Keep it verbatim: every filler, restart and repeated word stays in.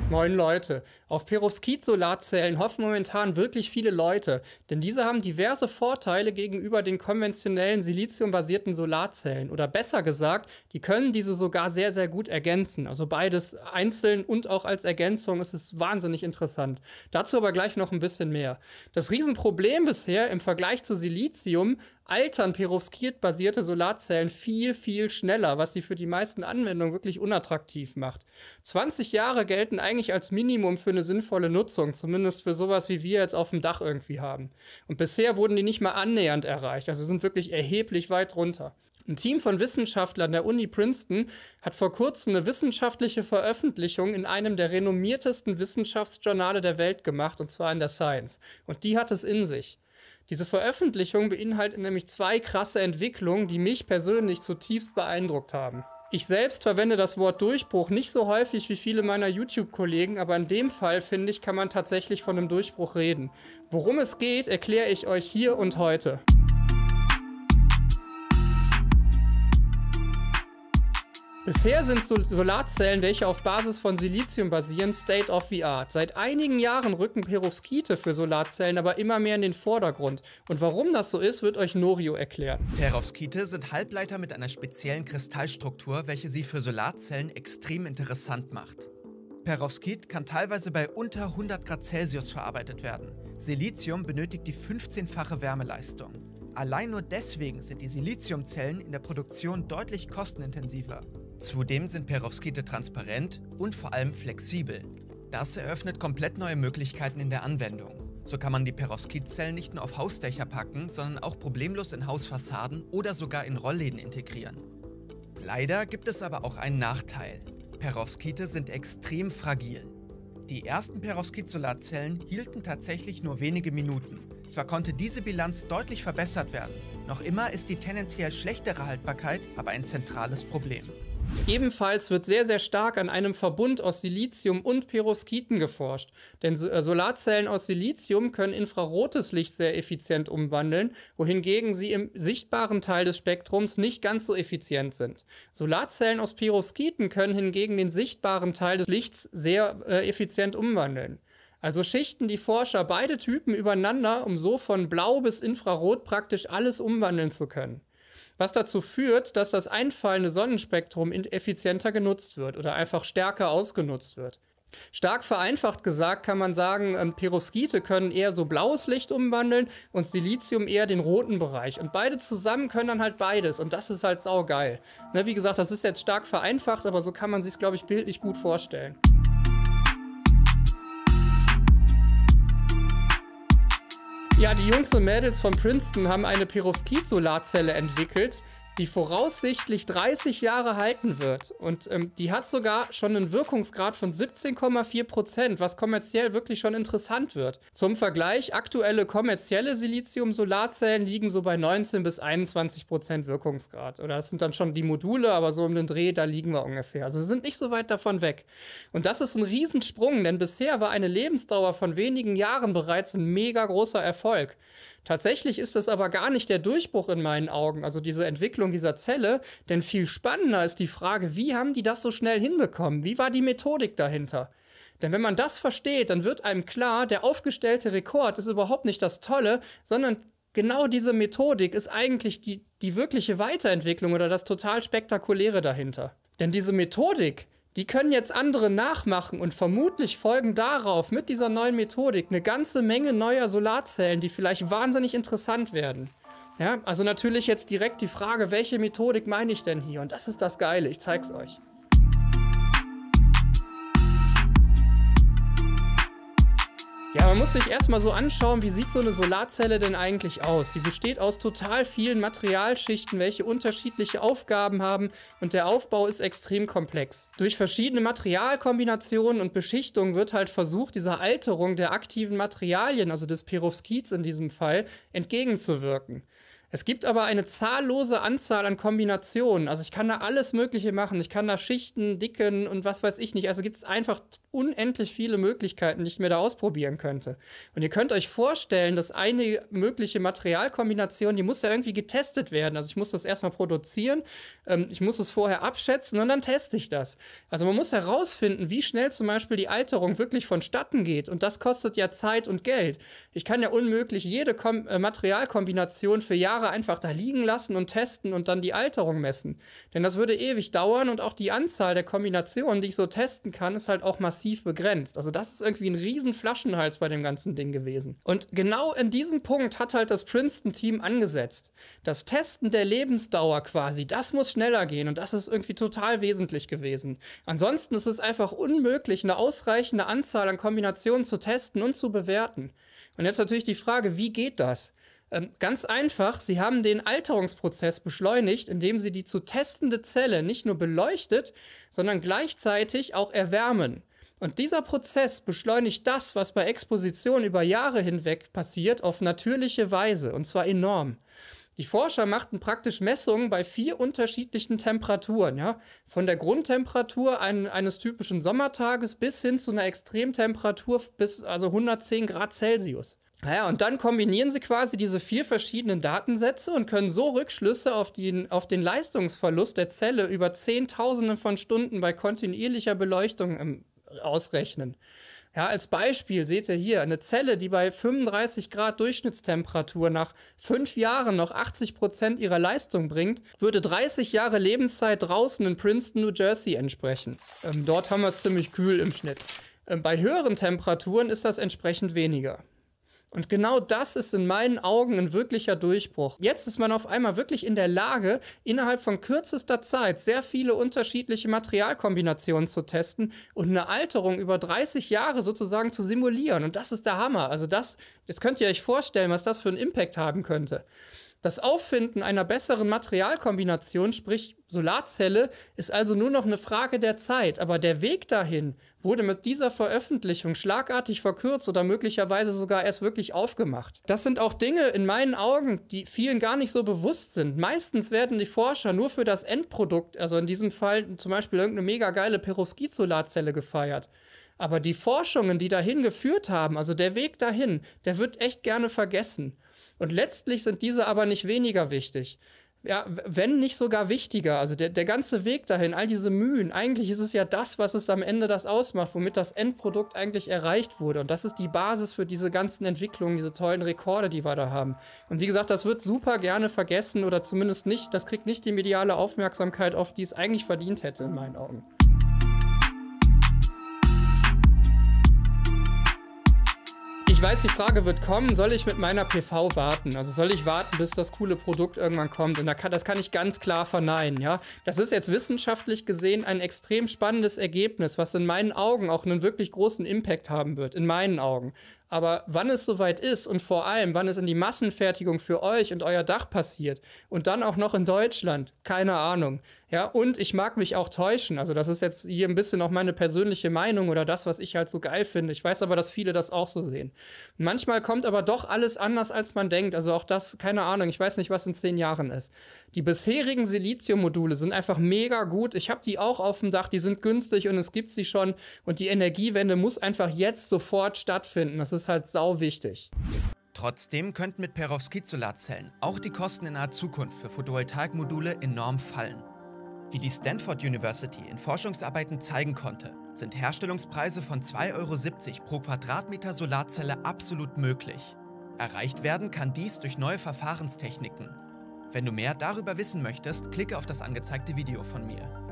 Moin Leute, auf Perovskit-Solarzellen hoffen momentan wirklich viele Leute, denn diese haben diverse Vorteile gegenüber den konventionellen siliziumbasierten Solarzellen. Oder besser gesagt, die können diese sogar sehr, sehr gut ergänzen. Also beides einzeln und auch als Ergänzung ist es wahnsinnig interessant. Dazu aber gleich noch ein bisschen mehr. Das Riesenproblem bisher im Vergleich zu Silizium: altern Perovskit-basierte Solarzellen viel, viel schneller, was sie für die meisten Anwendungen wirklich unattraktiv macht. zwanzig Jahre gelten eigentlich als Minimum für eine sinnvolle Nutzung, zumindest für sowas, wie wir jetzt auf dem Dach irgendwie haben. Und bisher wurden die nicht mal annähernd erreicht, also sind wirklich erheblich weit runter. Ein Team von Wissenschaftlern der Uni Princeton hat vor kurzem eine wissenschaftliche Veröffentlichung in einem der renommiertesten Wissenschaftsjournale der Welt gemacht, und zwar in der Science. Und die hat es in sich. Diese Veröffentlichung beinhaltet nämlich zwei krasse Entwicklungen, die mich persönlich zutiefst beeindruckt haben. Ich selbst verwende das Wort Durchbruch nicht so häufig wie viele meiner YouTube-Kollegen, aber in dem Fall, finde ich, kann man tatsächlich von einem Durchbruch reden. Worum es geht, erkläre ich euch hier und heute. Bisher sind Sol- Solarzellen, welche auf Basis von Silizium basieren, State of the Art. Seit einigen Jahren rücken Perovskite für Solarzellen aber immer mehr in den Vordergrund. Und warum das so ist, wird euch Norio erklären. Perovskite sind Halbleiter mit einer speziellen Kristallstruktur, welche sie für Solarzellen extrem interessant macht. Perovskit kann teilweise bei unter hundert Grad Celsius verarbeitet werden. Silizium benötigt die fünfzehnfache Wärmeleistung. Allein nur deswegen sind die Siliziumzellen in der Produktion deutlich kostenintensiver. Zudem sind Perovskite transparent und vor allem flexibel. Das eröffnet komplett neue Möglichkeiten in der Anwendung. So kann man die Perovskitzellen nicht nur auf Hausdächer packen, sondern auch problemlos in Hausfassaden oder sogar in Rollläden integrieren. Leider gibt es aber auch einen Nachteil. Perovskite sind extrem fragil. Die ersten Perovskit-Solarzellen hielten tatsächlich nur wenige Minuten. Zwar konnte diese Bilanz deutlich verbessert werden, noch immer ist die tendenziell schlechtere Haltbarkeit aber ein zentrales Problem. Ebenfalls wird sehr, sehr stark an einem Verbund aus Silizium und Perovskiten geforscht. Denn Solarzellen aus Silizium können infrarotes Licht sehr effizient umwandeln, wohingegen sie im sichtbaren Teil des Spektrums nicht ganz so effizient sind. Solarzellen aus Perovskiten können hingegen den sichtbaren Teil des Lichts sehr äh, effizient umwandeln. Also schichten die Forscher beide Typen übereinander, um so von Blau bis Infrarot praktisch alles umwandeln zu können. Was dazu führt, dass das einfallende Sonnenspektrum effizienter genutzt wird oder einfach stärker ausgenutzt wird. Stark vereinfacht gesagt kann man sagen, Perovskite können eher so blaues Licht umwandeln und Silizium eher den roten Bereich. Und beide zusammen können dann halt beides, und das ist halt saugeil. Ne, wie gesagt, das ist jetzt stark vereinfacht, aber so kann man sich, glaube ich, bildlich gut vorstellen. Ja, die Jungs und Mädels von Princeton haben eine Perovskit-Solarzelle entwickelt, die voraussichtlich dreißig Jahre halten wird. Und ähm, die hat sogar schon einen Wirkungsgrad von siebzehn Komma vier Prozent, was kommerziell wirklich schon interessant wird. Zum Vergleich, aktuelle kommerzielle Silizium-Solarzellen liegen so bei neunzehn bis einundzwanzig Prozent Wirkungsgrad. Oder das sind dann schon die Module, aber so um den Dreh, da liegen wir ungefähr. Also wir sind nicht so weit davon weg. Und das ist ein Riesensprung, denn bisher war eine Lebensdauer von wenigen Jahren bereits ein mega großer Erfolg. Tatsächlich ist das aber gar nicht der Durchbruch in meinen Augen, also diese Entwicklung dieser Zelle, denn viel spannender ist die Frage, wie haben die das so schnell hinbekommen? Wie war die Methodik dahinter? Denn wenn man das versteht, dann wird einem klar, der aufgestellte Rekord ist überhaupt nicht das Tolle, sondern genau diese Methodik ist eigentlich die, die wirkliche Weiterentwicklung oder das total Spektakuläre dahinter. Denn diese Methodik, die können jetzt andere nachmachen und vermutlich folgen darauf mit dieser neuen Methodik eine ganze Menge neuer Solarzellen, die vielleicht wahnsinnig interessant werden. Ja, also natürlich jetzt direkt die Frage, welche Methodik meine ich denn hier? Und das ist das Geile, ich zeig's euch. Ja, man muss sich erstmal so anschauen, wie sieht so eine Solarzelle denn eigentlich aus? Die besteht aus total vielen Materialschichten, welche unterschiedliche Aufgaben haben, und der Aufbau ist extrem komplex. Durch verschiedene Materialkombinationen und Beschichtungen wird halt versucht, dieser Alterung der aktiven Materialien, also des Perovskits in diesem Fall, entgegenzuwirken. Es gibt aber eine zahllose Anzahl an Kombinationen. Also ich kann da alles Mögliche machen. Ich kann da Schichten, Dicken und was weiß ich nicht. Also gibt es einfach unendlich viele Möglichkeiten, die ich mir da ausprobieren könnte. Und ihr könnt euch vorstellen, dass eine mögliche Materialkombination, die muss ja irgendwie getestet werden. Also ich muss das erstmal produzieren, ähm, ich muss es vorher abschätzen und dann teste ich das. Also man muss herausfinden, wie schnell zum Beispiel die Alterung wirklich vonstatten geht. Und das kostet ja Zeit und Geld. Ich kann ja unmöglich jede Kom äh, Materialkombination für Jahre einfach da liegen lassen und testen und dann die Alterung messen. Denn das würde ewig dauern und auch die Anzahl der Kombinationen, die ich so testen kann, ist halt auch massiv begrenzt. Also das ist irgendwie ein riesen Flaschenhals bei dem ganzen Ding gewesen. Und genau in diesem Punkt hat halt das Princeton-Team angesetzt. Das Testen der Lebensdauer quasi, das muss schneller gehen und das ist irgendwie total wesentlich gewesen. Ansonsten ist es einfach unmöglich, eine ausreichende Anzahl an Kombinationen zu testen und zu bewerten. Und jetzt natürlich die Frage, wie geht das? Ähm, ganz einfach, sie haben den Alterungsprozess beschleunigt, indem sie die zu testende Zelle nicht nur beleuchtet, sondern gleichzeitig auch erwärmen. Und dieser Prozess beschleunigt das, was bei Exposition über Jahre hinweg passiert, auf natürliche Weise, und zwar enorm. Die Forscher machten praktisch Messungen bei vier unterschiedlichen Temperaturen, ja? Von der Grundtemperatur ein, eines typischen Sommertages bis hin zu einer Extremtemperatur bis also hundertzehn Grad Celsius. Naja, und dann kombinieren sie quasi diese vier verschiedenen Datensätze und können so Rückschlüsse auf, die, auf den Leistungsverlust der Zelle über Zehntausende von Stunden bei kontinuierlicher Beleuchtung ähm, ausrechnen. Ja, als Beispiel seht ihr hier eine Zelle, die bei fünfunddreißig Grad Durchschnittstemperatur nach fünf Jahren noch achtzig Prozent ihrer Leistung bringt, würde dreißig Jahre Lebenszeit draußen in Princeton, New Jersey entsprechen. Ähm, dort haben wir es ziemlich kühl im Schnitt. Ähm, bei höheren Temperaturen ist das entsprechend weniger. Und genau das ist in meinen Augen ein wirklicher Durchbruch. Jetzt ist man auf einmal wirklich in der Lage, innerhalb von kürzester Zeit sehr viele unterschiedliche Materialkombinationen zu testen und eine Alterung über dreißig Jahre sozusagen zu simulieren. Und das ist der Hammer. Also das, das könnt ihr euch vorstellen, was das für einen Impact haben könnte. Das Auffinden einer besseren Materialkombination, sprich Solarzelle, ist also nur noch eine Frage der Zeit. Aber der Weg dahin wurde mit dieser Veröffentlichung schlagartig verkürzt oder möglicherweise sogar erst wirklich aufgemacht. Das sind auch Dinge in meinen Augen, die vielen gar nicht so bewusst sind. Meistens werden die Forscher nur für das Endprodukt, also in diesem Fall zum Beispiel irgendeine mega geile Perovskit-Solarzelle gefeiert. Aber die Forschungen, die dahin geführt haben, also der Weg dahin, der wird echt gerne vergessen. Und letztlich sind diese aber nicht weniger wichtig. Ja, wenn nicht sogar wichtiger. Also der, der ganze Weg dahin, all diese Mühen, eigentlich ist es ja das, was es am Ende das ausmacht, womit das Endprodukt eigentlich erreicht wurde. Und das ist die Basis für diese ganzen Entwicklungen, diese tollen Rekorde, die wir da haben. Und wie gesagt, das wird super gerne vergessen oder zumindest nicht, das kriegt nicht die mediale Aufmerksamkeit auf, die es eigentlich verdient hätte, in meinen Augen. Ich weiß, die Frage wird kommen, soll ich mit meiner P V warten? Also soll ich warten, bis das coole Produkt irgendwann kommt? Und da kann, das kann ich ganz klar verneinen, ja. Das ist jetzt wissenschaftlich gesehen ein extrem spannendes Ergebnis, was in meinen Augen auch einen wirklich großen Impact haben wird, in meinen Augen. Aber wann es soweit ist und vor allem, wann es in die Massenfertigung für euch und euer Dach passiert und dann auch noch in Deutschland, keine Ahnung. Ja, und ich mag mich auch täuschen. Also das ist jetzt hier ein bisschen auch meine persönliche Meinung oder das, was ich halt so geil finde. Ich weiß aber, dass viele das auch so sehen. Und manchmal kommt aber doch alles anders, als man denkt. Also auch das, keine Ahnung, ich weiß nicht, was in zehn Jahren ist. Die bisherigen Siliziummodule sind einfach mega gut. Ich habe die auch auf dem Dach, die sind günstig und es gibt sie schon. Und die Energiewende muss einfach jetzt sofort stattfinden. Das ist halt sau wichtig. Trotzdem könnten mit Perovskit-Solarzellen auch die Kosten in naher Zukunft für Photovoltaikmodule enorm fallen. Wie die Stanford University in Forschungsarbeiten zeigen konnte, sind Herstellungspreise von zwei Euro siebzig pro Quadratmeter Solarzelle absolut möglich. Erreicht werden kann dies durch neue Verfahrenstechniken. Wenn du mehr darüber wissen möchtest, klicke auf das angezeigte Video von mir.